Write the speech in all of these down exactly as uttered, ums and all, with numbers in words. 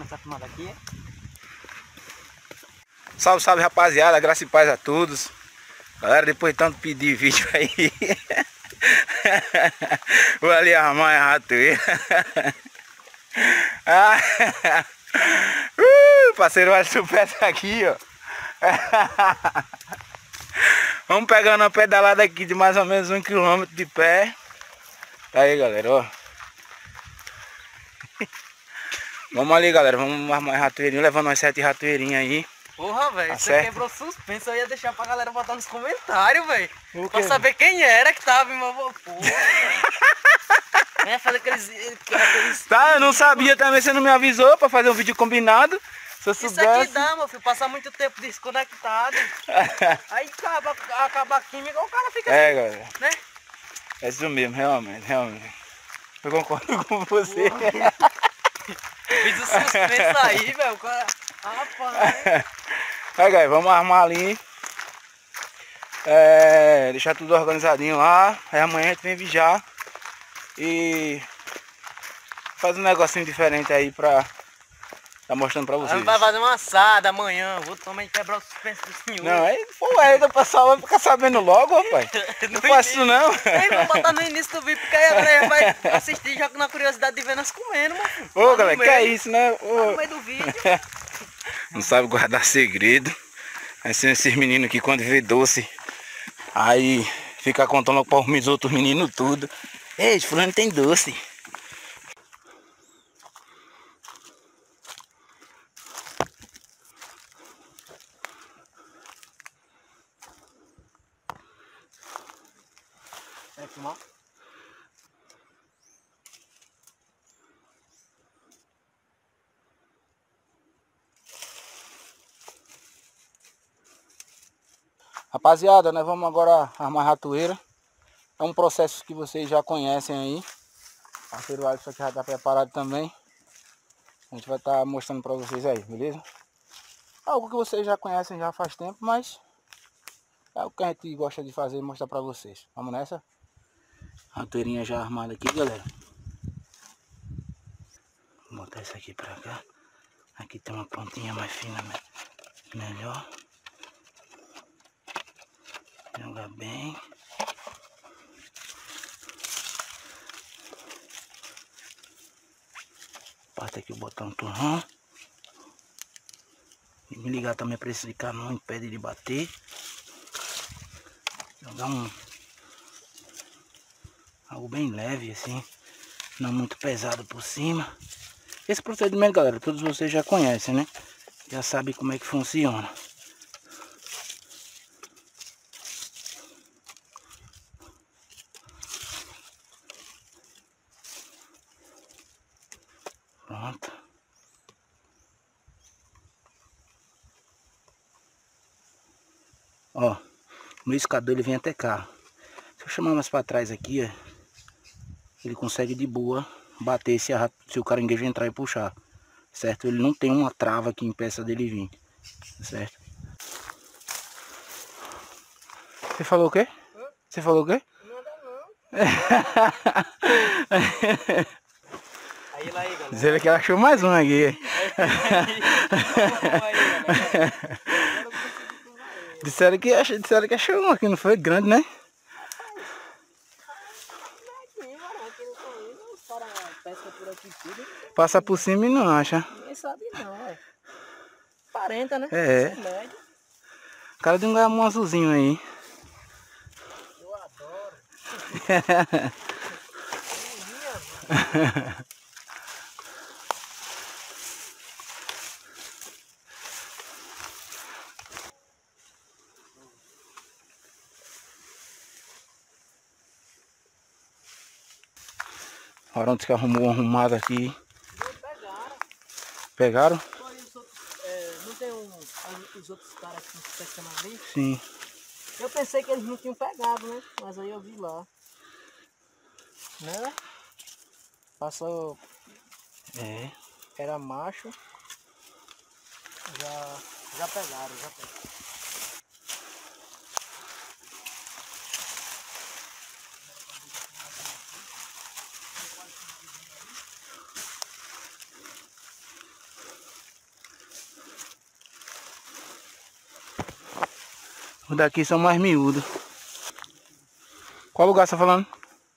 essa filmada aqui. Salve, salve, rapaziada, graça e paz a todos. Galera, depois de tanto pedir vídeo aí, vou ali armar a ratoeira. Ah, uh, parceiro, vai super aqui, ó. Vamos pegando uma pedalada aqui de mais ou menos um quilômetro de pé. Tá aí, galera, ó. Vamos ali, galera, vamos armar a ratoeirinha, levando umas sete ratoeirinhas aí. Porra, velho, Tá você certo? quebrou suspense, eu ia deixar pra galera botar nos comentários, velho. O Pra quê? saber quem era que tava em meu porra. É, fazer aqueles, aqueles... Tá, eu não sabia também, você não me avisou pra fazer um vídeo combinado. Se eu Isso soubesse... aqui dá, meu filho, passar muito tempo desconectado. Aí acaba, acaba a química, o cara fica É, assim, galera. né? É isso mesmo, realmente, realmente. Eu concordo com você. Fiz o suspense aí, velho. O cara... Rapaz. Aí, galera, vamos armar ali. É, deixar tudo organizadinho lá. Aí amanhã a gente vem vigiar. E faz um negocinho diferente aí pra tá mostrando pra A vocês. gente vai fazer uma assada amanhã. Vou também quebrar o suspense do senhor. Não, aí, pô, aí o pessoal vai ficar sabendo logo, rapaz. Não faz isso não. Aí vou botar no início do vídeo, porque aí a galera vai assistir já na curiosidade de ver nós comendo, mano. Ô, galera, que é isso, né? Ô. Tá no meio do vídeo. Não sabe guardar segredo. Aí são esses meninos que quando vê doce, aí fica contando para os outros meninos tudo. Ei, esse fulano tem doce. Quer filmar? Rapaziada, nós vamos agora armar a ratoeira. É um processo que vocês já conhecem aí. O parceiro Alisson aqui já está preparado também. A gente vai estar tá mostrando para vocês aí, beleza? Algo que vocês já conhecem já faz tempo, mas é o que a gente gosta de fazer e mostrar para vocês. Vamos nessa? Ratoeirinha já armada aqui, galera. Vou botar isso aqui para cá. Aqui tem uma pontinha mais fina, melhor. Joga bem. Aperta aqui o botão turrão. E me ligar também para esse cá não impede de bater. Jogar um algo bem leve assim, não muito pesado por cima. Esse procedimento, galera, todos vocês já conhecem, né? Já sabem como é que funciona. Pronto. Ó, o meu escador ele vem até cá. Se eu chamar mais para trás aqui, ó, ele consegue de boa bater se, a, se o caranguejo entrar e puxar, certo? Ele não tem uma trava que impeça dele vir, certo? Você falou o quê? Hã? Você falou o quê? Nada não. Aí lá aí, galera. Diz ele que ela achou mais um aqui. Disseram que, ach, disseram que achou um aqui, não foi? Grande, né? Passa por cima e não acha. Ninguém sabe não, é. Parenta, né? É. O cara de um gamão azulzinho aí. Eu adoro. O Arontes que arrumou um arrumado aqui. Pegaram. Pegaram? Foi os outros, é, não tem um, os outros caras que estão pescando ali? Sim. Eu pensei que eles não tinham pegado, né? Mas aí eu vi lá. Né? Passou. É. Era macho. Já, já pegaram, já pegaram. Os daqui são mais miúdos. Qual lugar você tá falando?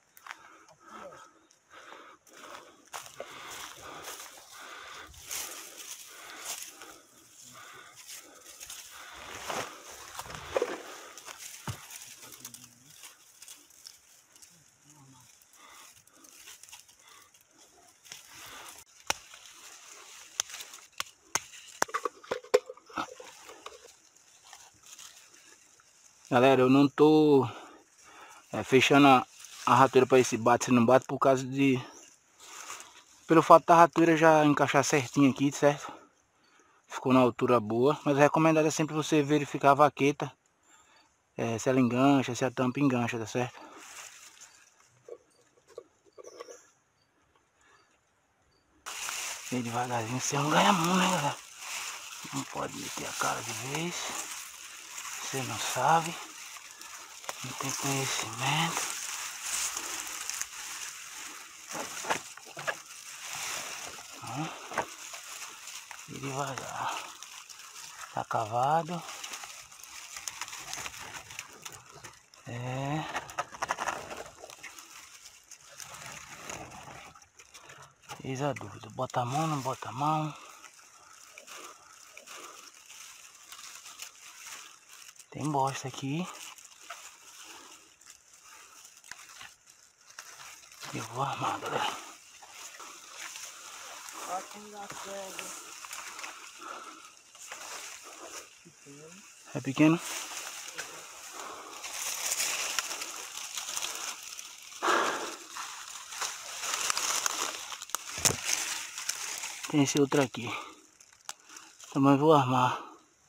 Galera, eu não tô é, fechando a, a ratoeira para esse bate, se não bate, por causa de... Pelo fato da ratoeira já encaixar certinho aqui, certo? Ficou na altura boa, mas o recomendado é sempre você verificar a vaqueta, é, se ela engancha, se a tampa engancha, tá certo? Bem devagarzinho, você é um ganha-mão, né, galera? Não pode meter a cara de vez, você não sabe, não tem conhecimento. E devagar. Tá cavado. É. Eis a dúvida. Bota a mão, não bota a mão. Tem bosta aqui. Eu vou armar, galera. É pequeno? Tem esse outro aqui. Também vou armar.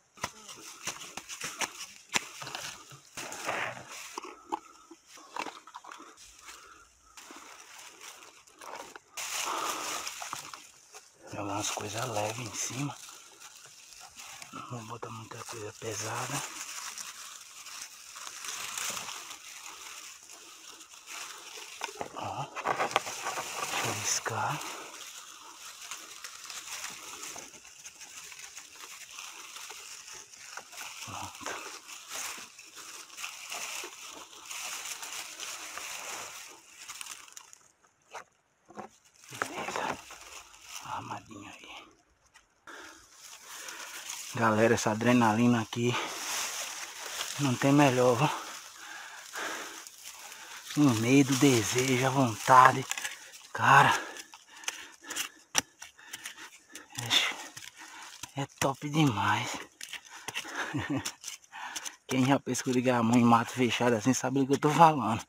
Jogar umas coisas leves em cima. Não vou botar muita coisa pesada. Ó. Deixa eu riscar. Pronto. Beleza. Armadinho aí. Galera, essa adrenalina aqui não tem melhor, viu? O medo, o desejo, a vontade. Cara, é top demais. Quem já pescou de gamão em mato fechado assim sabe do que eu tô falando.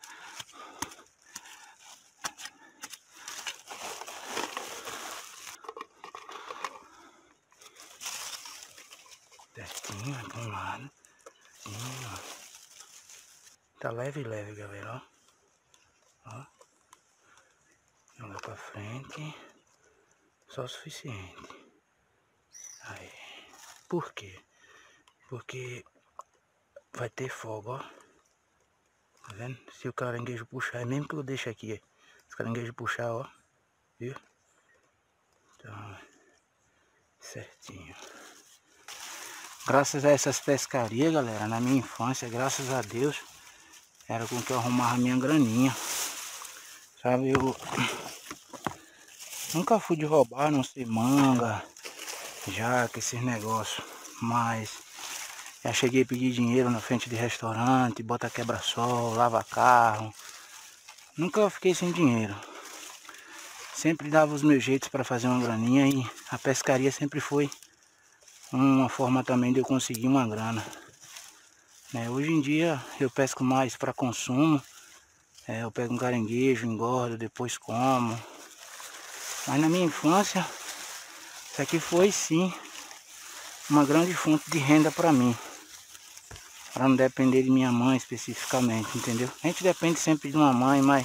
Certinho, aqui um lado. Sim, ó. Tá leve, leve, galera, ó. Ó. Joga pra frente. Só o suficiente. Aí. Por quê? Porque vai ter fogo, ó. Tá vendo? Se o caranguejo puxar, é mesmo que eu deixe aqui, se o caranguejo puxar, ó. Viu? Então, certinho. Graças a essas pescarias, galera, na minha infância, graças a Deus, era com que eu arrumava minha graninha. Sabe, eu nunca fui de roubar, não sei, manga, jaca, esses negócios. Mas já cheguei a pedir dinheiro na frente de restaurante, bota quebra-sol, lava carro. Nunca fiquei sem dinheiro. Sempre dava os meus jeitos para fazer uma graninha e a pescaria sempre foi uma forma também de eu conseguir uma grana. É, hoje em dia eu pesco mais para consumo. É, eu pego um caranguejo, engordo, depois como. Mas na minha infância, isso aqui foi sim uma grande fonte de renda para mim. Para não depender de minha mãe especificamente, entendeu? A gente depende sempre de uma mãe, mas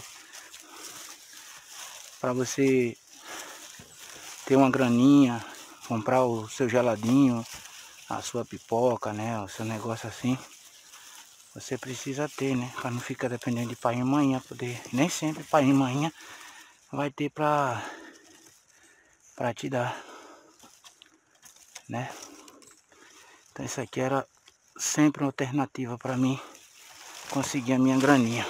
para você ter uma graninha, comprar o seu geladinho, a sua pipoca, né, o seu negócio assim, você precisa ter, né, para não ficar dependendo de pai e mãe, poder, nem sempre pai e mãe vai ter para para te dar, né? Então isso aqui era sempre uma alternativa para mim conseguir a minha graninha.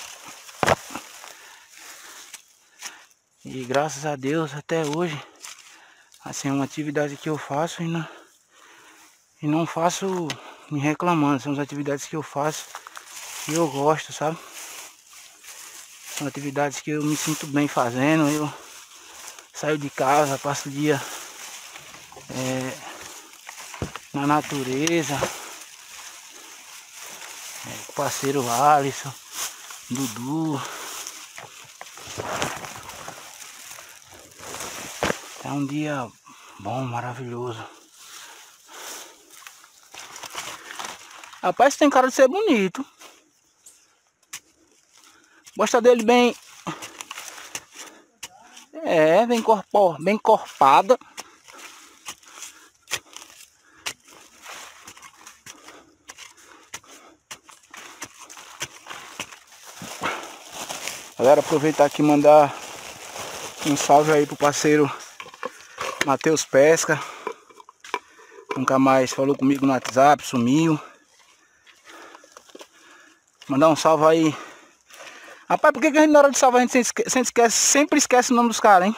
E graças a Deus até hoje, assim, é uma atividade que eu faço e não, e não faço me reclamando. São as atividades que eu faço e eu gosto, sabe? São atividades que eu me sinto bem fazendo. Eu saio de casa, passo o dia é, na natureza. É, parceiro Alisson, Dudu. É um dia bom, maravilhoso. Rapaz, tem cara de ser bonito. Gosta dele bem... É, bem, corpo, bem corpada. Galera, aproveitar aqui e mandar um salve aí pro parceiro Matheus Pesca. Nunca mais falou comigo no WhatsApp, sumiu. Mandar um salve aí. Rapaz, por que, que a gente na hora de salvar a gente sempre esquece, sempre esquece o nome dos caras, hein?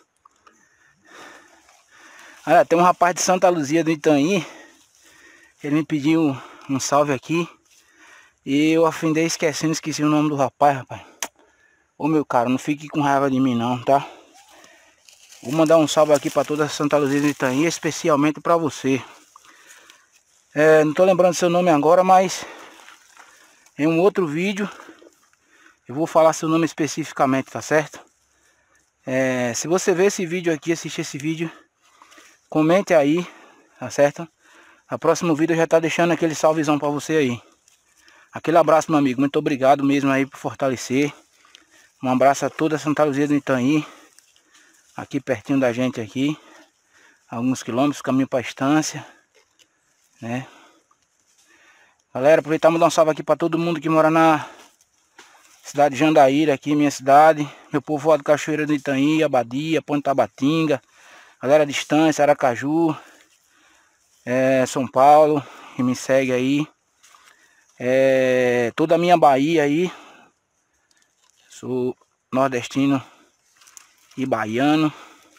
Olha, tem um rapaz de Santa Luzia do Itanhi. Ele me pediu um, um salve aqui. E eu afindei esquecendo, esqueci o nome do rapaz, rapaz. Ô meu cara, não fique com raiva de mim não, tá? Vou mandar um salve aqui para toda Santa Luzia do Itanhi, especialmente para você. É, não tô lembrando seu nome agora, mas em um outro vídeo eu vou falar seu nome especificamente, tá certo? É, se você ver esse vídeo aqui, assistir esse vídeo, comente aí, tá certo? A próximo vídeo eu já tá deixando aquele salvezão para você aí. Aquele abraço, meu amigo, muito obrigado mesmo aí por fortalecer. Um abraço a toda Santa Luzia do Itanhi, aqui pertinho da gente aqui, alguns quilômetros, caminho para a estância, né? Galera, aproveitar e mandar um salve aqui para todo mundo que mora na cidade de Jandaíra, aqui minha cidade, meu povoado Cachoeira do Itanhi, Abadia, Ponte Tabatinga, galera de Estância, Aracaju, é, São Paulo, que me segue aí, é, toda a minha Bahia aí, sou nordestino e baiano,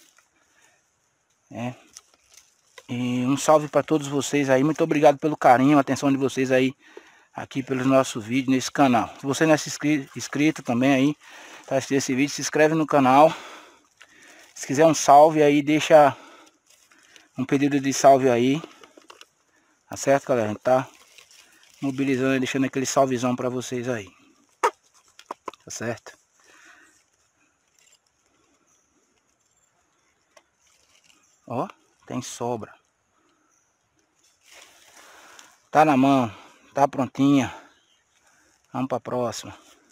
é. E um salve para todos vocês aí, muito obrigado pelo carinho, a atenção de vocês aí, aqui pelos nossos vídeos nesse canal. Se você não é inscrito, inscrito também aí, para assistir esse vídeo, se inscreve no canal. Se quiser um salve aí, deixa um pedido de salve aí. Tá certo, galera? A gente tá mobilizando e deixando aquele salvezão para vocês aí. Tá certo? Ó, tem sobra. Tá na mão, tá prontinha. Vamos pra próxima.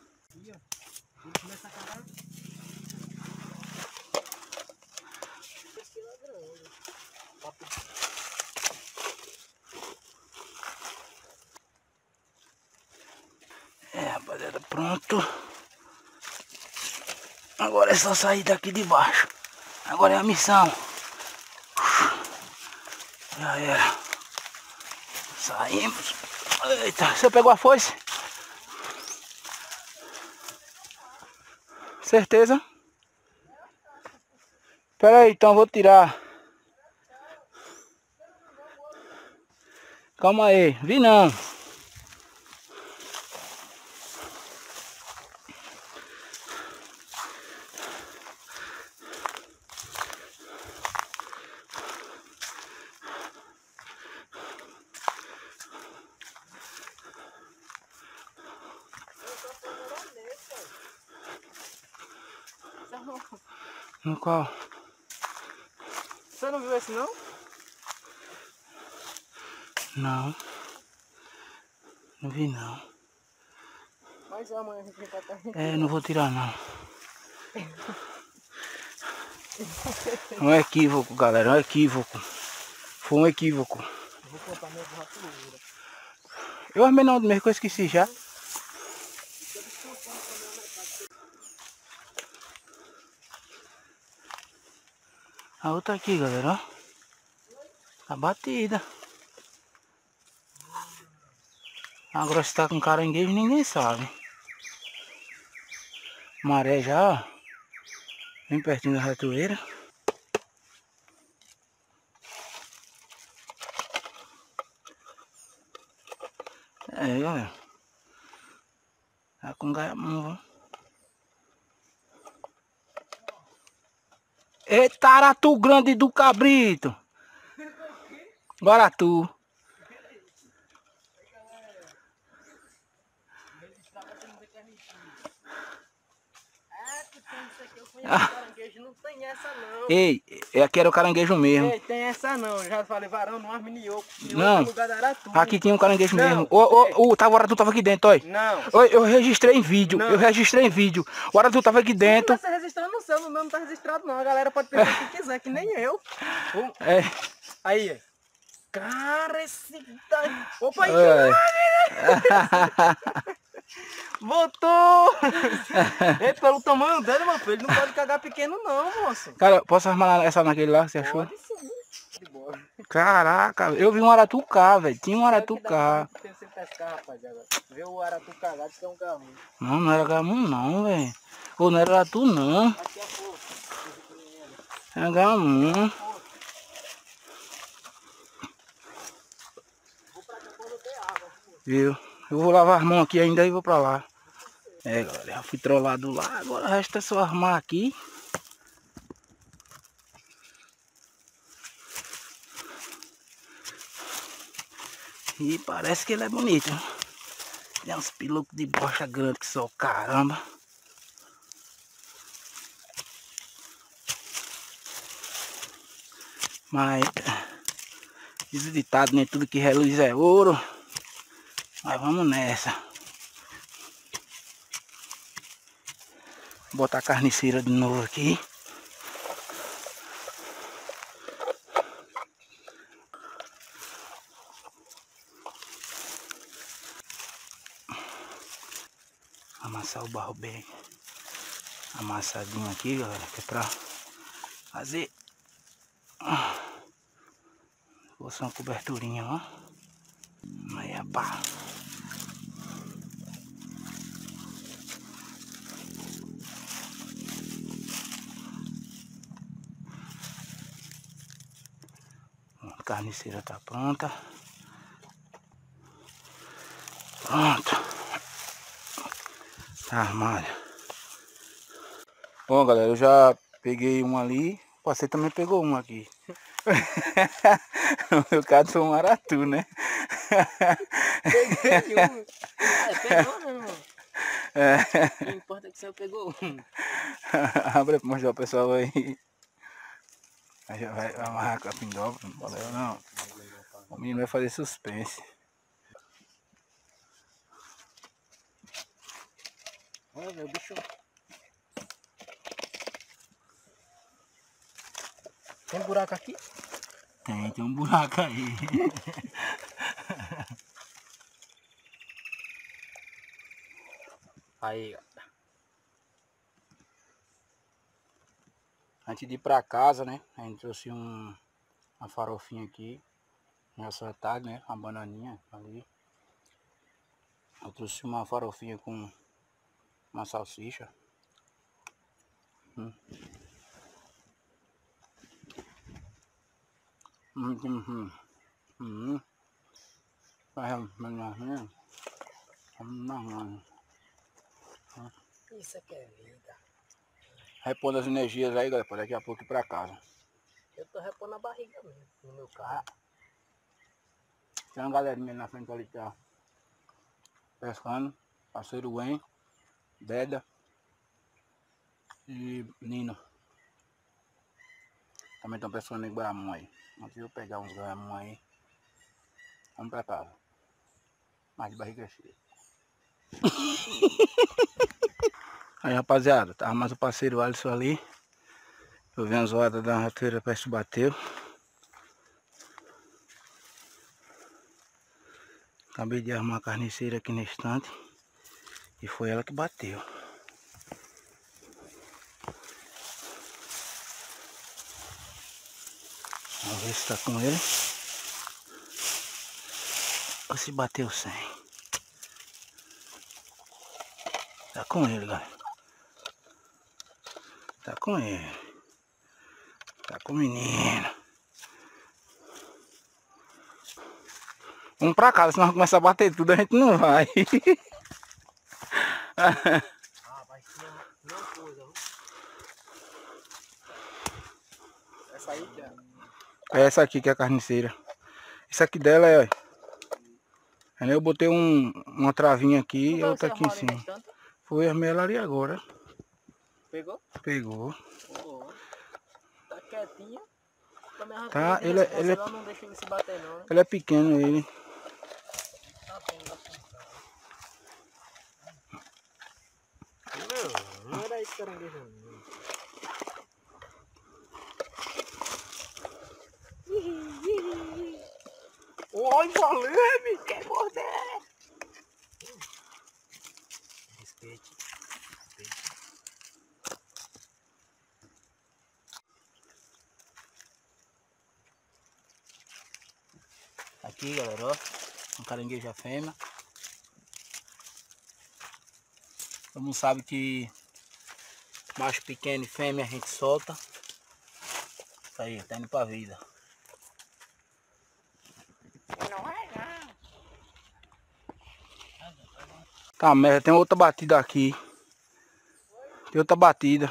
É, rapaziada, pronto. Agora é só sair daqui de baixo. Agora é a missão. Já era. Saímos. Eita, você pegou a foice? Certeza? Espera aí, então vou tirar. Calma aí, vi não. No qual? Você não viu esse não? Não. Não vi não. Mas amanhã a gente vai estar... É, não vou tirar não. É um equívoco, galera, é um equívoco. Foi um equívoco. Vou contar minha borrachuleira. Eu armei não, mesmo que eu esqueci já. A outra aqui, galera, ó. Tá batida. Agora se tá com caranguejo ninguém sabe. Maré já, ó. Bem pertinho da ratoeira. É, galera. Tá com gaiamão, ó. Eita, aratu grande do cabrito. Guaratu. Não tem essa não. Ei, aqui era o caranguejo mesmo. Ei, tem essa não. Eu já falei, varão, não arme minhoco. Não, no lugar da aratu. aqui tinha um caranguejo Não. mesmo. O, o, o, tava, o aratu tava aqui dentro, olha. Não. Oi, eu registrei em vídeo, Não. eu registrei em vídeo. O aratu tava aqui dentro. Você registrando no seu, no meu não tá registrado não. A galera pode pensar o que quiser, que nem eu. É. Aí. Cara, esse... Opa, aí. Voltou! É, pelo tamanho dele, meu filho, ele não pode cagar pequeno não, moço. Cara, posso armar essa naquele lá que você achou? Pode sim. De boa. Caraca, eu vi um aratucá, velho. Tinha um aratucá. Tem que pescar, rapaziada. Vê o aratu cagado, que é um gamu. Não, não era gamu não, velho. Ou não era aratu não. Aqui é pouco. É gamu. Viu? Eu vou lavar as mãos aqui ainda e vou pra lá. É, galera, já fui trollado lá. Agora resta só armar aqui. E parece que ele é bonito. Tem uns pilucos de bocha grande que só caramba. Mas diz o ditado, nem tudo que reluz é ouro. Mas vamos nessa. Vou botar a carniceira de novo aqui. Amassar o barro bem amassadinho aqui, galera, que é pra fazer vou só uma coberturinha, ó. Aí é pá. A carniceira tá pronta. Pronto. Tá armado. Bom, galera, eu já peguei um ali. Você também pegou um aqui. No meu caso foi um aratu, né? Peguei um. É, pegou, né, irmão? É. O importa é que você pegou um. Abre pra mostrar o pessoal aí. Aí já vai amarrar com a pindoba, não valeu não. O menino vai fazer suspense. Olha, meu bicho. Tem buraco aqui? Tem, tem um buraco aí. Aí, ó. Antes de ir pra casa, né? A gente trouxe um, uma farofinha aqui. Nessa tarde, né? Uma bananinha ali. Eu trouxe uma farofinha com uma salsicha. Hum. Hum, hum, hum. Hum. Vai, hum, hum. Isso aqui é vida. Repondo as energias aí, galera, para daqui a pouco ir pra casa. Eu tô repondo a barriga mesmo, no meu carro. Tem uma galerinha na frente ali que tá pescando. Parceiro Gwen, Deda e Nino. Também estão pescando em Guamão aí. Antes de eu pegar uns Guamão aí, vamos pra casa. Mais de barriga cheia. Aí, rapaziada, tava mais o parceiro Alisson ali. Eu vi as horas da ratoeira, parece que bateu. Acabei de arrumar a carniceira aqui na estante. E foi ela que bateu. Vamos ver se tá com ele. Ou se bateu sem. Tá com ele, galera. Tá com ele. Tá com o menino. Vamos pra casa, senão vai começar a bater tudo, a gente não vai. Ah, vai ser uma coisa, viu? Essa aí, cara. É essa aqui que é a carniceira. Isso aqui dela é... Aí eu botei um, uma travinha aqui e outra aqui em cima. Foi, armei ela ali agora. Pegou? Pegou. Oh, tá quietinha. Tá, ele, é, ele, é, não deixa ele se bater não, né? Ele é pequeno, ele. Tá bem, não, não era esse caranguejo não. Oi, volume! Quer morder! Respeite. Respeite. Aqui, galera, ó. Um caranguejo a fêmea. Todo mundo sabe que macho pequeno e fêmea a gente solta. Isso aí, tá indo pra vida. Tá, merda, tem outra batida aqui. Tem outra batida.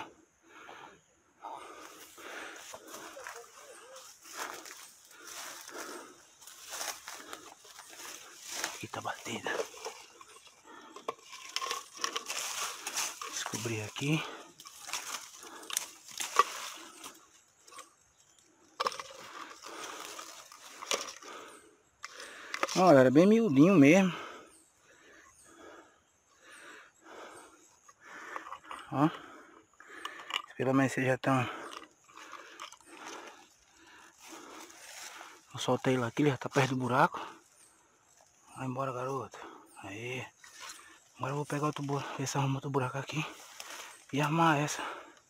Aqui tá batida. Descobri aqui. Olha, era bem miudinho mesmo. Ó. Pelo menos vocês já estão. Eu soltei ele aqui, ele já tá perto do buraco. Vai embora, garoto. Aí. Agora eu vou pegar outro buraco, ver se arruma outro buraco aqui e armar essa.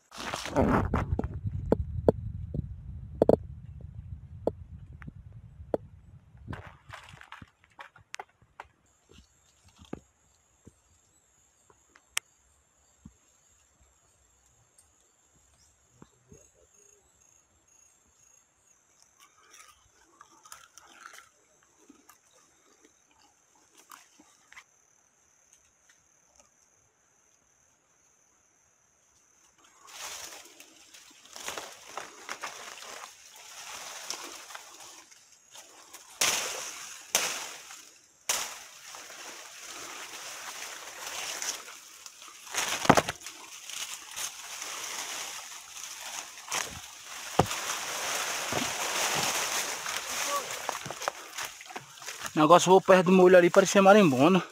O negócio vou perto do meu olho ali, parecia marimbondo.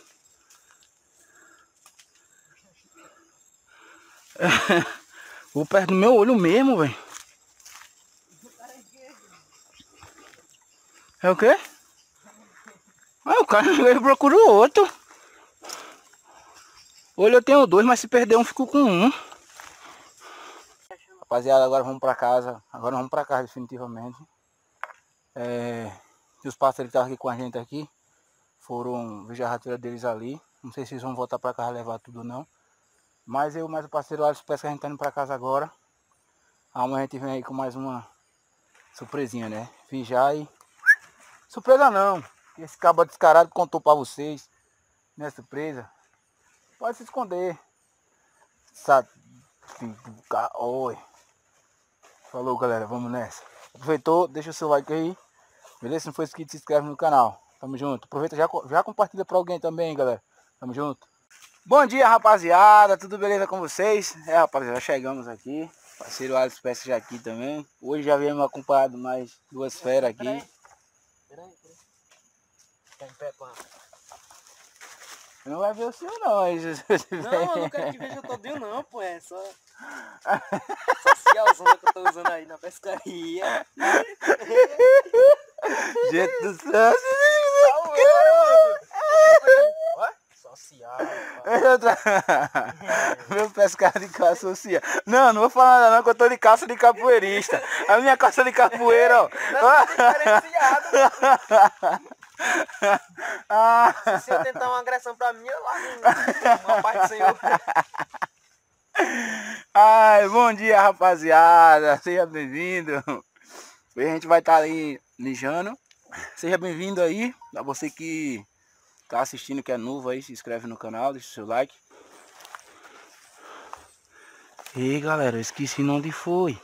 Vou perto do meu olho mesmo, velho. É o quê? Ah, o cara veio procura o outro. Olho eu tenho dois, mas se perder um, fico com um. Rapaziada, agora vamos pra casa. Agora vamos pra casa definitivamente. É... E os parceiros que estavam aqui com a gente aqui foram ver a rateira deles ali. Não sei se eles vão voltar pra casa levar tudo ou não. Mas eu mais o parceiro Alisson Pesca, a gente tá indo pra casa agora. Amanhã a gente vem aí com mais uma surpresinha, né? Vigiar e... Surpresa não! Esse cabo descarado contou pra vocês. Não é surpresa? Pode se esconder. Sabe? Oi. Falou, galera, vamos nessa. Aproveitou, deixa o seu like aí. Beleza? Se não for inscrito, se inscreve no canal. Tamo junto. Aproveita, já, já compartilha pra alguém também, galera. Tamo junto. Bom dia, rapaziada. Tudo beleza com vocês? É, rapaziada, já chegamos aqui. Parceiro Alisson Pesca já aqui também. Hoje já viemos acompanhado mais duas feras aqui. Peraí, peraí. Tá em pé, pá. Não vai ver o seu não. Aí, não, eu não quero que veja todinho não, pô. É só... socialzona que eu tô usando aí na pescaria. Gente do céu. Social. Meu pescado de caça social. Não, não vou falar nada não, que eu tô de caça de capoeirista. A minha caça de capoeira, ó. Ah. Se o senhor tentar uma agressão pra mim, eu largo uma parte do senhor. Ai, bom dia, rapaziada. Seja bem-vindo. Hoje a gente vai estar ali mijando. Seja bem-vindo aí. A você que tá assistindo, que é novo aí, se inscreve no canal, deixa o seu like. E galera, eu esqueci onde foi.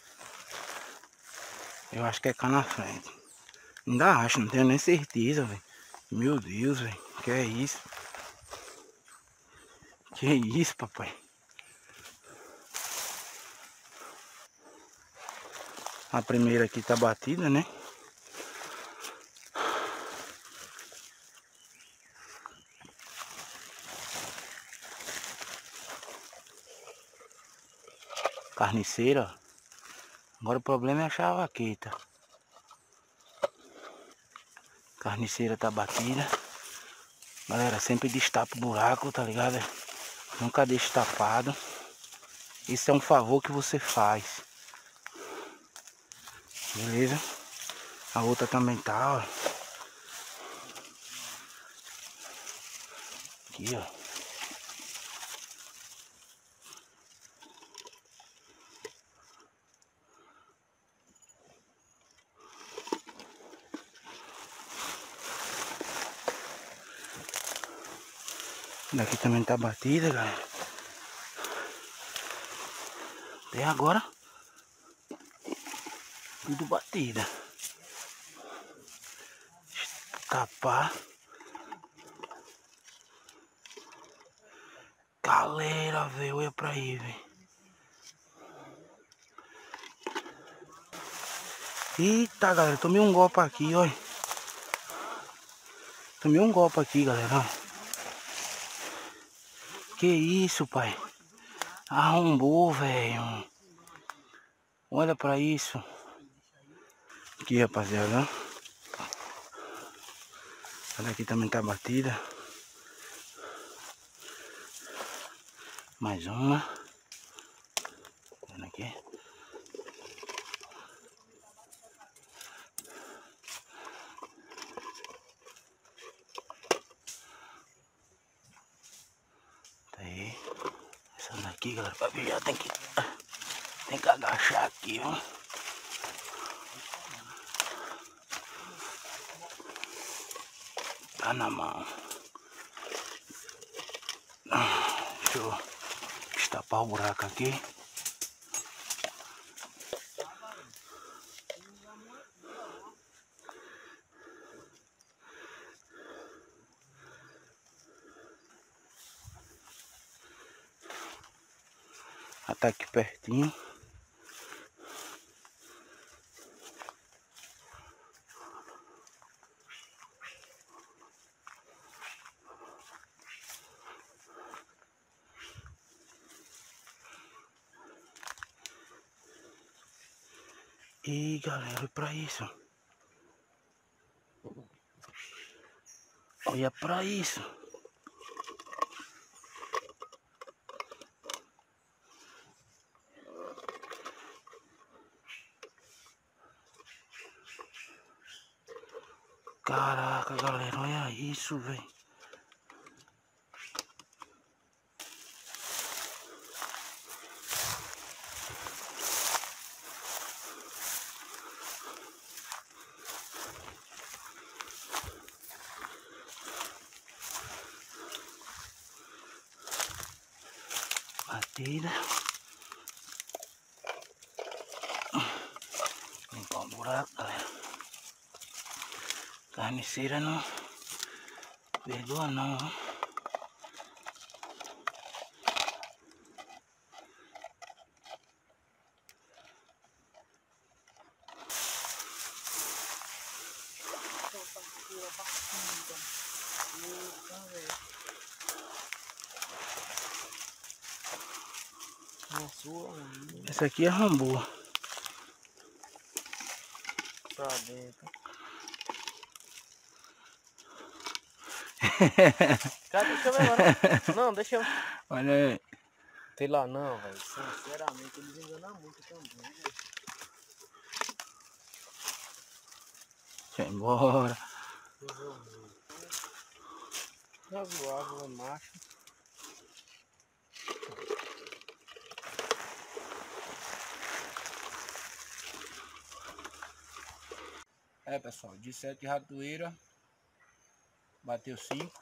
Eu acho que é cá na frente. Ainda acho, não tenho nem certeza, velho. Meu Deus, velho. Que é isso? Que isso, papai? A primeira aqui tá batida, né? Carniceira. Agora o problema é achar a vaqueta. Carniceira tá batida. Galera, sempre destapa o buraco, tá ligado? Nunca deixa tapado. Isso é um favor que você faz. Beleza? A outra também tá, ó. Aqui, ó. Daqui também tá batida, galera. Até agora tudo batida. Tapar. Galera, velho, olha pra aí, velho. Eita, galera, tomei um golpe aqui, olha. Tomei um golpe aqui, galera. Que isso, pai? Arrombou, velho. Olha pra isso. Aqui, rapaziada. Essa daqui também tá batida. Mais uma. Olha aqui. Tá aí. Essa daqui, galera, pra ver já tem que... Tem que agachar aqui, ó. Tá na mão. Deixa eu destapar o buraco aqui. Ela tá aqui pertinho. E galera, olha pra isso. Olha pra isso. Caraca, galera, olha isso, velho. Batida. Limpar um buraco, galera. Carniceira não perdoa não, ó. Essa aqui é ramboa. Pra dentro. Cara, deixa eu ver agora. Não, deixa eu. Olha aí. Sei lá não, velho. Sinceramente, eles enganam muito também. Deixa eu ir embora. Razoável, é macho. É, pessoal, de sete ratoeira, bateu cinco.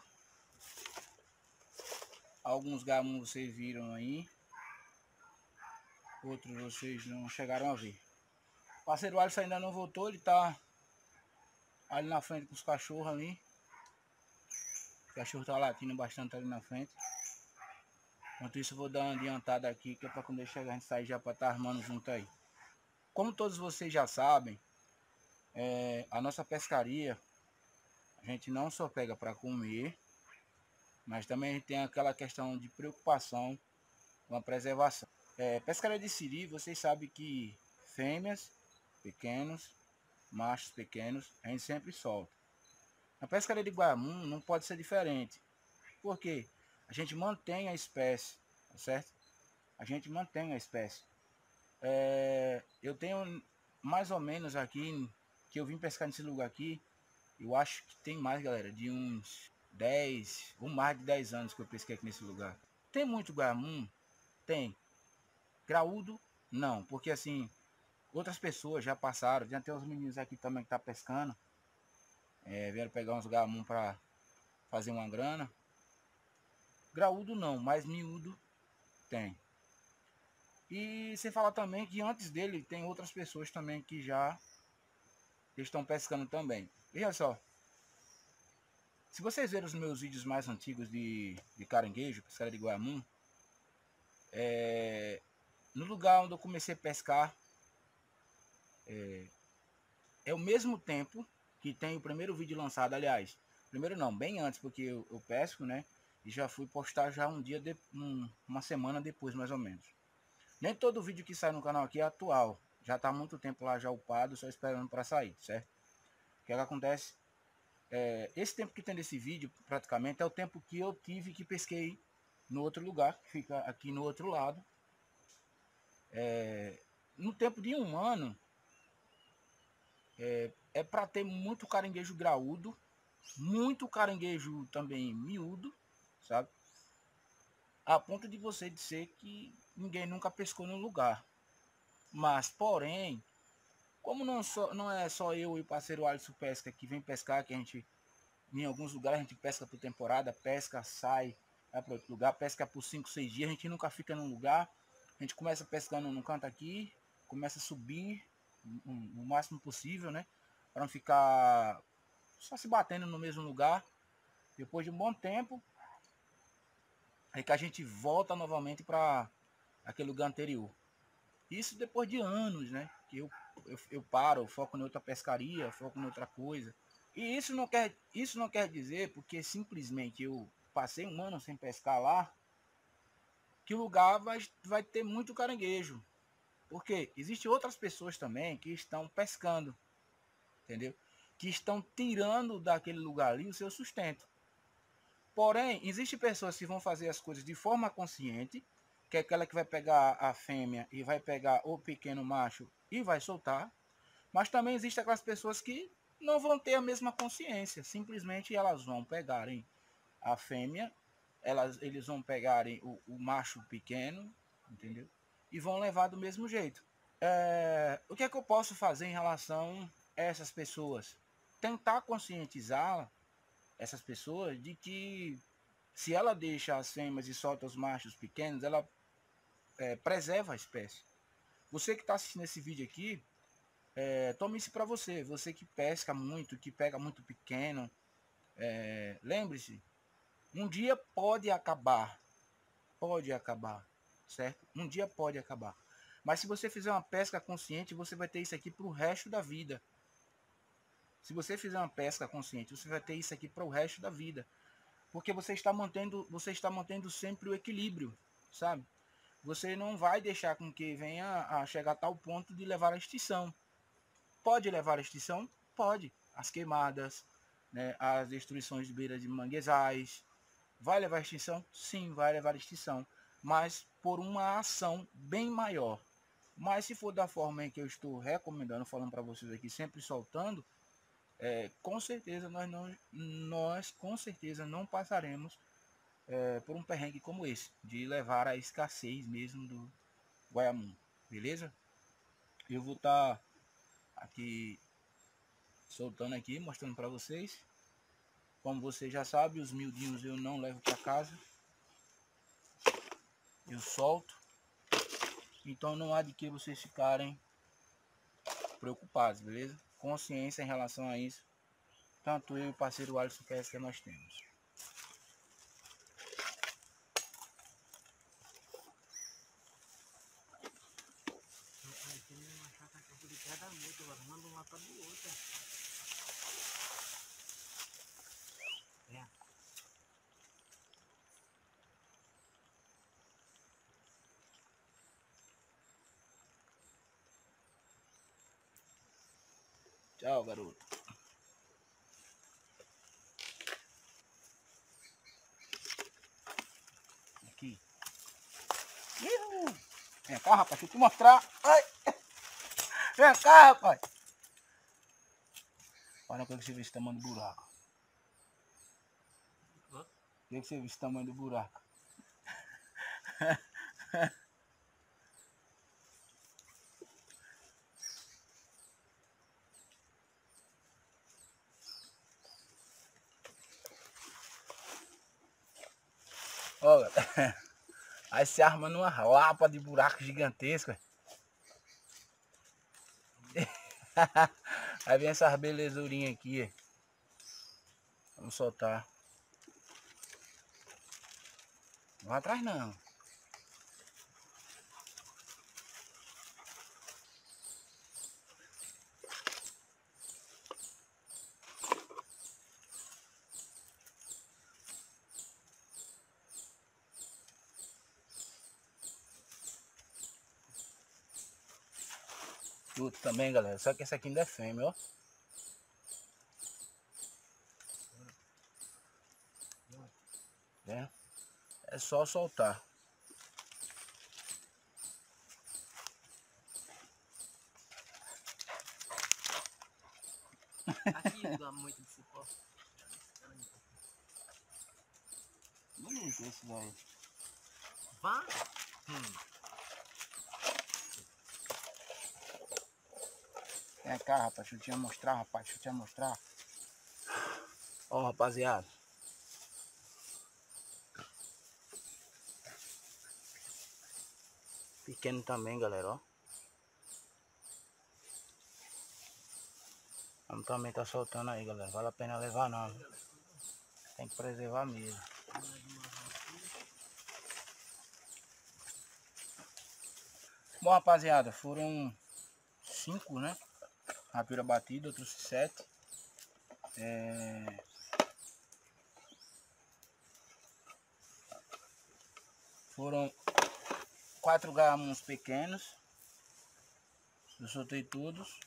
Alguns gamus vocês viram aí, outros vocês não chegaram a ver. O parceiro Alisson ainda não voltou, ele tá ali na frente com os cachorros ali. O cachorro tá latindo bastante ali na frente. Enquanto isso eu vou dar uma adiantada aqui, que é para quando ele chegar a gente sair já para estar armando junto aí. Como todos vocês já sabem, é, a nossa pescaria, a gente não só pega para comer, mas também a gente tem aquela questão de preocupação com a preservação. É, pescaria de siri, vocês sabem que fêmeas pequenos, machos pequenos, a gente sempre solta. Na pescaria de guamum não pode ser diferente. Por quê? A gente mantém a espécie, tá certo? A gente mantém a espécie. É, eu tenho mais ou menos aqui, que eu vim pescar nesse lugar aqui, eu acho que tem mais, galera, de uns dez ou mais de dez anos que eu pesquei aqui nesse lugar. Tem muito guamum? Tem. Graúdo? Não, porque assim, outras pessoas já passaram, tem até os meninos aqui também que tá pescando, é, vieram pegar uns gamum para fazer uma grana. Graúdo não, mas miúdo tem. E sem falar também que antes dele tem outras pessoas também que já estão pescando também. Veja só, se vocês verem os meus vídeos mais antigos de, de caranguejo, pescaria de guamum, é, no lugar onde eu comecei a pescar, é, é o mesmo tempo que tem o primeiro vídeo lançado, aliás, primeiro não, bem antes, porque eu, eu pesco, né? E já fui postar já um dia, de, um, uma semana depois, mais ou menos. Nem todo vídeo que sai no canal aqui é atual. Já está há muito tempo lá já upado, só esperando para sair, certo? O que, é que acontece? É, esse tempo que tem desse vídeo, praticamente, é o tempo que eu tive que pesquei no outro lugar, que fica aqui no outro lado. É, no tempo de um ano, é, é para ter muito caranguejo graúdo, muito caranguejo também miúdo, sabe? A ponto de você dizer que ninguém nunca pescou no lugar. Mas, porém, como não, só, não é só eu e o parceiro Alisson Pesca que vem pescar, que a gente, em alguns lugares a gente pesca por temporada, pesca, sai, vai para outro lugar, pesca por cinco, seis dias, a gente nunca fica num lugar, a gente começa pescando num canto aqui, começa a subir o máximo possível, né? Para não ficar só se batendo no mesmo lugar. Depois de um bom tempo, é que a gente volta novamente para aquele lugar anterior. Isso depois de anos, né? Que eu, eu, eu paro, eu foco em outra pescaria, foco em outra coisa. E isso não quer, isso não quer dizer, porque simplesmente eu passei um ano sem pescar lá, que o lugar vai, vai ter muito caranguejo. Porque existem outras pessoas também que estão pescando, entendeu? Que estão tirando daquele lugar ali o seu sustento. Porém, existem pessoas que vão fazer as coisas de forma consciente, que é aquela que vai pegar a fêmea e vai pegar o pequeno macho e vai soltar. Mas também existem aquelas pessoas que não vão ter a mesma consciência. Simplesmente elas vão pegarem a fêmea, elas, eles vão pegarem o, o macho pequeno, entendeu? E vão levar do mesmo jeito. É, o que é que eu posso fazer em relação a essas pessoas? Tentar conscientizar essas pessoas de que se ela deixa as fêmeas e solta os machos pequenos, ela é, preserva a espécie. Você que está assistindo esse vídeo aqui, é, tome isso para você. Você que pesca muito, que pega muito pequeno, é, lembre-se, um dia pode acabar, pode acabar, certo? Um dia pode acabar. Mas se você fizer uma pesca consciente, você vai ter isso aqui para o resto da vida. Se você fizer uma pesca consciente, você vai ter isso aqui para o resto da vida. Porque você está mantendo, você está mantendo sempre o equilíbrio, sabe? Você não vai deixar com que venha a chegar a tal ponto de levar à extinção. Pode levar à extinção? Pode. As queimadas, né, as destruições de beira de manguezais. Vai levar à extinção? Sim, vai levar à extinção. Mas por uma ação bem maior. Mas se for da forma em que eu estou recomendando, falando para vocês aqui, sempre soltando, é, com certeza nós não, nós com certeza não passaremos é, por um perrengue como esse, de levar a escassez mesmo do Guaiamum, beleza? Eu vou estar tá aqui soltando aqui, mostrando para vocês. Como você já sabe, os miudinhos eu não levo para casa, eu solto. Então não há de que vocês ficarem preocupados, beleza? Consciência em relação a isso, tanto eu e o parceiro Alisson que nós temos. Manda um lado do outro. É. Tchau, garoto. Aqui. Vem cá, rapaz, deixa eu te mostrar. Ai. Vem cá, rapaz. Olha o que você vê esse tamanho do buraco. O que você vê esse tamanho do buraco? Olha, aí se arma numa lapa de buraco gigantesco. Aí vem essas belezurinhas aqui. Vamos soltar. Não vai atrás não. Tudo também, galera. Só que esse aqui ainda é fêmea, ó. É, é só soltar. Aqui dá muito de cipó. Bonito esse daí. Vai. Hum. Vem cá, rapaz. Deixa eu te mostrar, rapaz. Deixa eu te mostrar. Ó, rapaziada. Pequeno também, galera, ó. Vamos também tá soltando aí, galera. Vale a pena levar não. Tem que preservar mesmo. Bom, rapaziada, foram cinco, né? Rapira batida, eu trouxe sete. É... Foram quatro gamus pequenos. Eu soltei todos.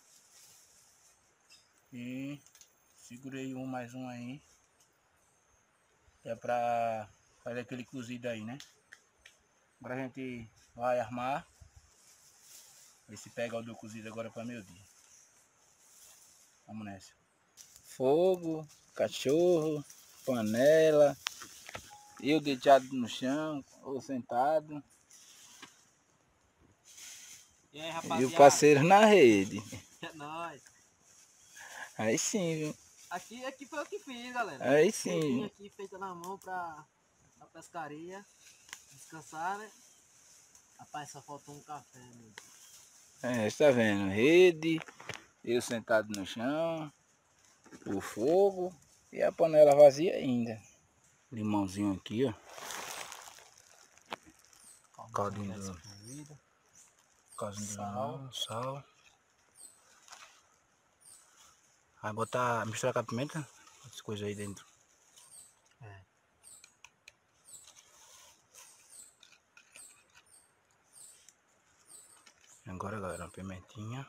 E segurei um mais um aí. Que é pra fazer aquele cozido aí, né? Agora a gente vai armar. Ver se pega o do cozido agora para meio dia. Vamos nessa. Fogo, cachorro, panela. Eu deitado no chão ou sentado. E aí, rapaziada? E o parceiro na rede. É nóis. Aí sim, viu? Aqui, aqui foi o que fiz, galera. Aí sim. Redinha aqui feita na mão pra, pra pescaria. Descansar, né? Rapaz, só faltou um café, meu Deus. É, você tá vendo? Rede, eu sentado no chão, o fogo e a panela vazia ainda. Limãozinho aqui, ó. Caldinho do... Caldinho de limão, sal. Vai botar, misturar com a pimenta, essas coisas aí dentro. É. Agora, galera, uma pimentinha.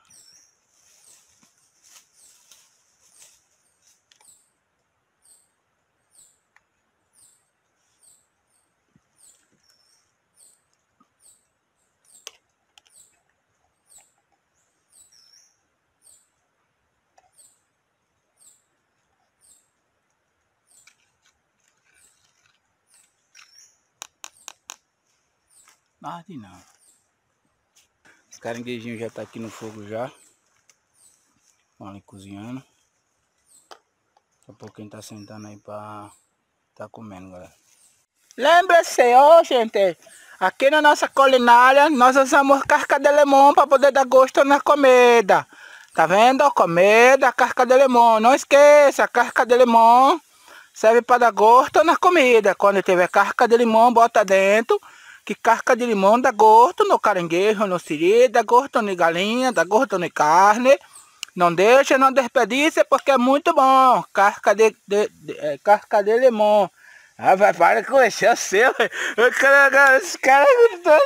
Não arde não. Os caranguejinhos já tá aqui no fogo já. Vão ali cozinhando. Daqui a pouquinho tá sentando aí pra tá comendo, galera. Lembre-se, ó, gente, aqui na nossa culinária nós usamos casca de limão para poder dar gosto na comida. Tá vendo? Comida, casca de limão. Não esqueça, casca de limão serve para dar gosto na comida. Quando tiver casca de limão, bota dentro. Que casca de limão dá gosto no caranguejo, no siri, dá gosto na galinha, dá gosto na carne. Não deixe, não desperdice, porque é muito bom. Casca de, de, de, é, casca de limão. Ah, vai, para com isso, é seu. Os caras gostando.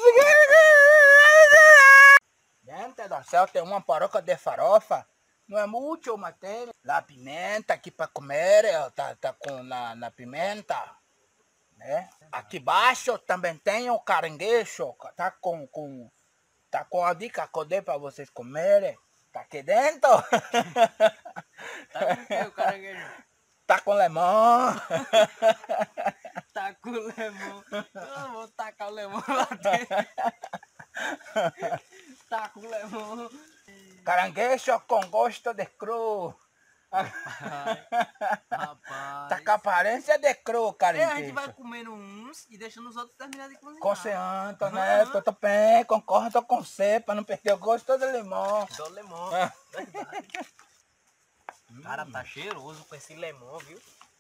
Gente do céu, tem uma paroca de farofa. Não é muito, mas tem. La pimenta aqui para comer, tá, tá com na, na pimenta. Né? Aqui embaixo também tem o caranguejo. Tá com, com, tá com a dica que eu dei para vocês comerem. Tá aqui dentro. Tá com o que o caranguejo? Tá com limão. Tá com limão. Eu vou tacar o limão lá dentro. Tá com limão. Caranguejo com gosto de cru. Ai, rapaz. Tá com aparência de cru, É, caranguejo. a gente vai comendo uns e deixando os outros terminar de cozinhar. Conceanto, né? Uhum. Eu tô bem, concordo com você, pra não perder o gosto do limão. Do limão. Verdade. Cara, tá cheiroso com esse limão, viu?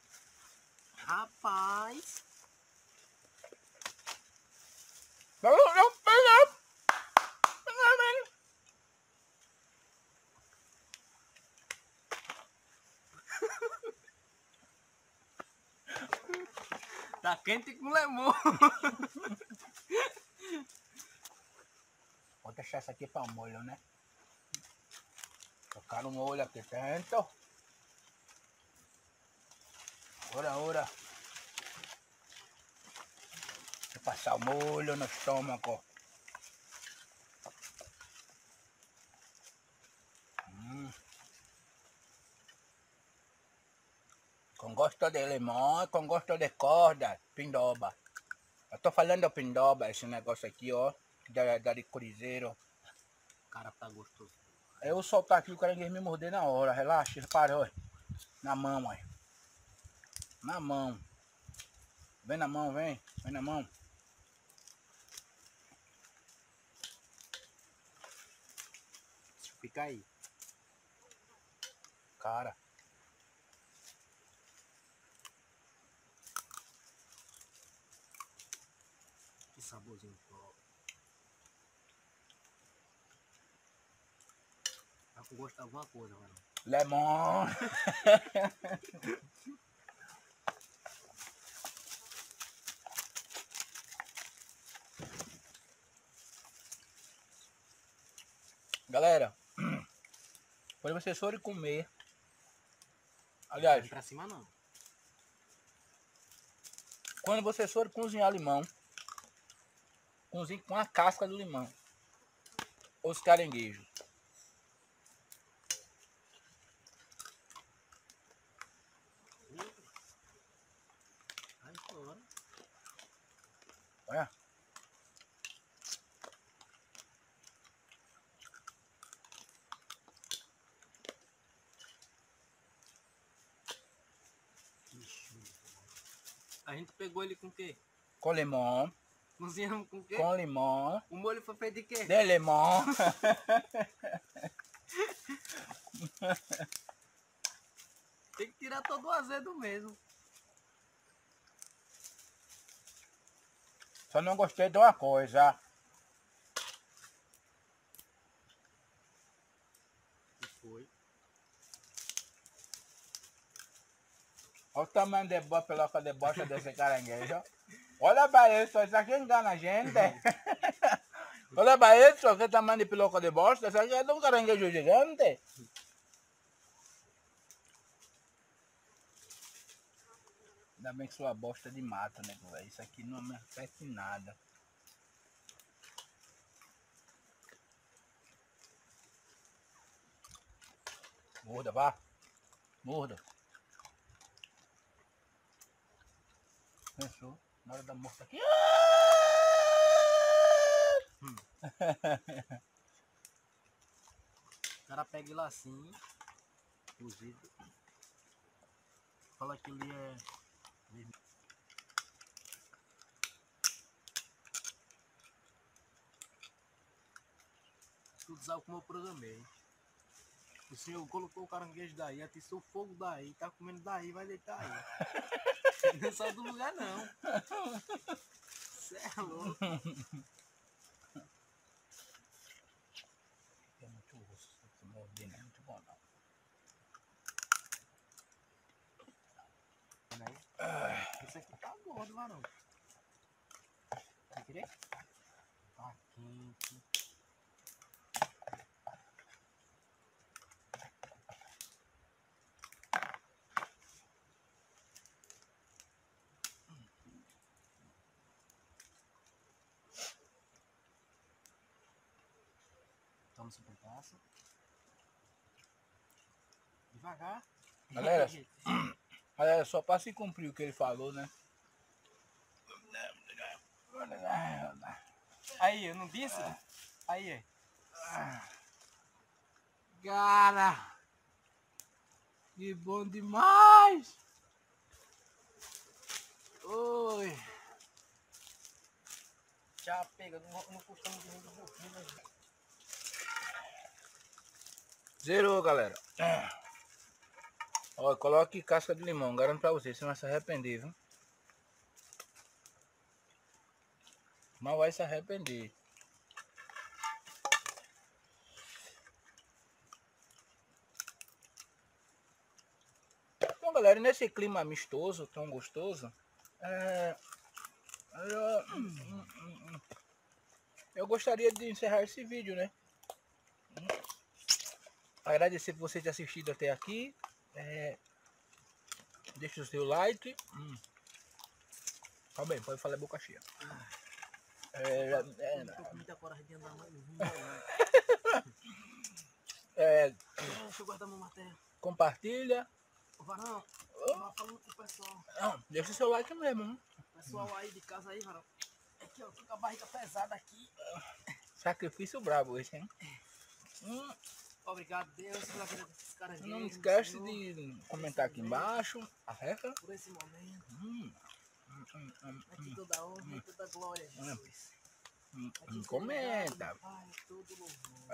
Rapaz. Tá quente com limão. Vou deixar essa aqui para molho, né? Colocar um molho aqui dentro. Ora, ora. Vou passar o molho no estômago. Hum. Com gosto de limão, com gosto de corda, pindoba. Eu tô falando pindoba, esse negócio aqui, ó. Da, da de cruzeiro. Cara, tá gostoso. Eu vou soltar aqui o caranguejo me morder na hora. Relaxa, ele parou. Na mão, aí. Na mão. Vem na mão, vem. Vem na mão. Fica aí. Cara. Que saborzinho top. Tá com gosto de alguma coisa, mano. Lemon. Galera, quando vocês forem comer, aliás, Não pra cima não. quando vocês forem cozinhar limão, cozinhe com a casca do limão, os caranguejos. Vai fora. Olha. A gente pegou ele com o quê? Com limão. Cozinhamos com o quê? Com limão. O molho foi feito de quê? De limão. Tem que tirar todo o azedo mesmo. Só não gostei de uma coisa. Que foi? Olha o tamanho de boa peloca de bosta desse caranguejo. Olha pra isso, isso aqui engana a gente. Olha pra isso, que tamanho de peloca de bosta. Isso aqui é de um caranguejo gigante. Ainda bem que sua bosta de mato, né, velho? Isso aqui não me afeta em nada. Morda, vá. Morda. Pensou? Na hora da morta aqui. Hum. O cara pega ele assim, inclusive. Fala que ele é... Tu sabe como eu programei. O senhor colocou o caranguejo daí, atiçou o fogo daí, tá comendo daí, vai deitar aí. Não sai do lugar não. Cê é louco. É muito osso, se morder não é muito bom não. Esse aqui tá gordo, varão. Vai querer? Tá quente. Toma seu pedaço. Devagar. Galera, galera, só para se cumprir o que ele falou, né? Aí, eu não disse? Aí. Cara, que bom demais! Oi. Já pega, não, não custa muito de boquinha. Zerou, galera. Ó, coloque casca de limão, garanto pra vocês, você não vai se arrepender, viu? Não vai se arrepender. Então, galera, nesse clima amistoso, tão gostoso, é... eu, hum, hum, hum, eu gostaria de encerrar esse vídeo, né? Agradecer por você ter assistido até aqui. É... Deixa o seu like. Hum. Tá bem, pode falar boca cheia. É, é, Eu tô com muita coragem de andar mais. é, Deixa eu guardar meu martelo. compartilha. Ô, varão, eu vou falando com o pessoal. Não, deixa o seu like mesmo. Hein? Pessoal aí de casa aí, varão. Aqui, ó, tô com a barriga pesada aqui. Sacrifício brabo esse, hein? Hum, Obrigado, Deus, pela vida desses caras. não esquece de comentar aqui embaixo. Arreca. Por esse momento. Hum, hum, hum, hum, Aqui toda honra e toda glória, Jesus. hum, Aqui hum, todo comenta. obrigado, Pai, todo louvor.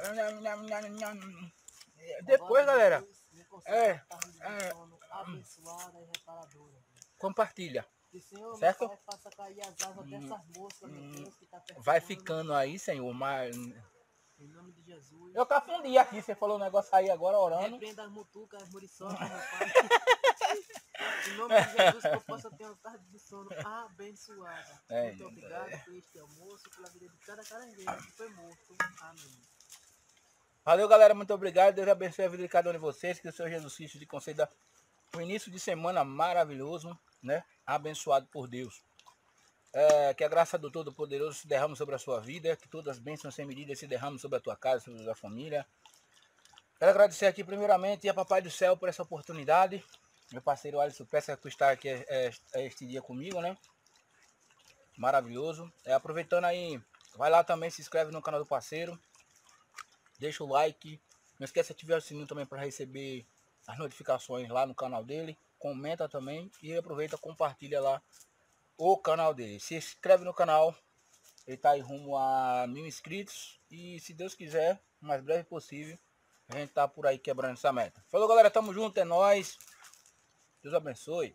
Depois, Agora, galera, Deus, me conceda é, uma tarde de é, sono abençoada e reparadora. compartilha. Que, Senhor, Certo? meu Pai, faça cair as asas dessas moscas, meu Deus, que tá perturbando. Vai ficando aí, Senhor, mas... Em nome de Jesus. Eu confundi aqui, você falou um negócio aí agora orando. Repreenda as mutucas, as muriçocas, meu Pai. Em nome de Jesus, que eu possa ter uma tarde de sono abençoada. É, Muito obrigado por este almoço, pela vida de cada caranguejo que foi morto. Amém. Valeu, galera, muito obrigado. Deus abençoe a vida de cada um de vocês. Que o Senhor Jesus Cristo lhe conceda um início de semana maravilhoso, né? Abençoado por Deus. É, que a graça do Todo-Poderoso se derrame sobre a sua vida, que todas as bênçãos sem medida se derramem sobre a tua casa, sobre a tua família. Quero agradecer aqui primeiramente a Papai do Céu por essa oportunidade. Meu parceiro Alisson Peça por estar aqui é, é, este dia comigo, né? Maravilhoso. É, aproveitando aí, vai lá também, se inscreve no canal do parceiro. Deixa o like. Não esqueça de ativar o sininho também para receber as notificações lá no canal dele. Comenta também e aproveita e compartilha lá o canal dele. Se inscreve no canal. Ele está aí rumo a mil inscritos. E se Deus quiser, o mais breve possível, a gente tá por aí quebrando essa meta. Falou, galera, tamo junto, é nóis. Deus abençoe.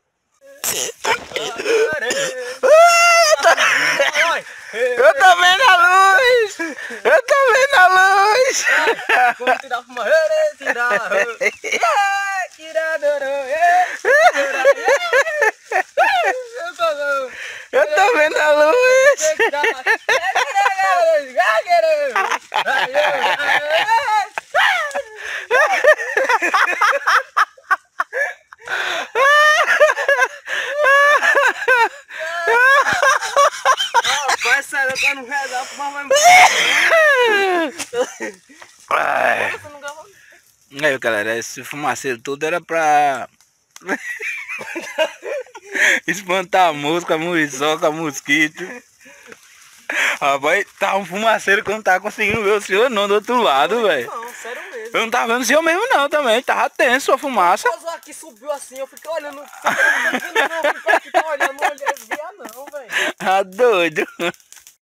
Eu tô vendo a luz! Eu tô vendo a luz! Vou tirar uma tirar Eu tô vendo a luz! Vai sair, eu tô no redor, mas vai embora. Aí, galera, esse fumaceiro todo era pra espantar a mosca, a muriçoca, mosquito. Rapaz, tá um fumaceiro que eu não tava conseguindo ver o senhor não do outro lado, velho. Não, sério mesmo. Eu não tava vendo o senhor mesmo não também, tava tenso a fumaça. Quando aqui subiu assim, eu fiquei olhando. Não, não, não, não, eu fiquei olhando, não olhei, via não, velho. Tá doido.